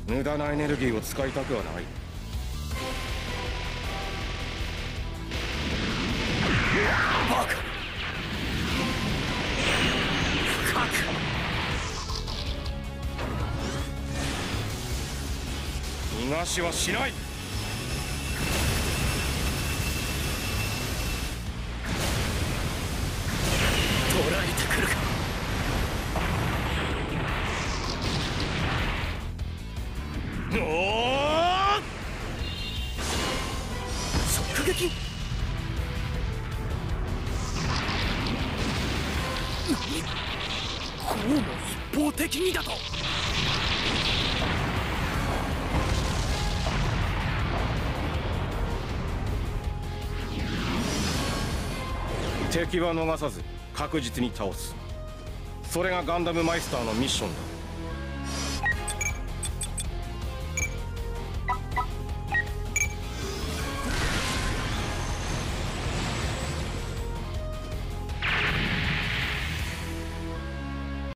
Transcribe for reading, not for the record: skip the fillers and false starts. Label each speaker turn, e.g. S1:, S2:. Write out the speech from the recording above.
S1: 無駄なエネルギーを使いたくはない。
S2: バカ。深く。
S1: 逃がしはしない。
S2: 捕らえてくるか。
S1: おお、
S2: 直撃。何、こうも一方的にだと。
S1: 敵は逃さず確実に倒す。それがガンダムマイスターのミッションだ。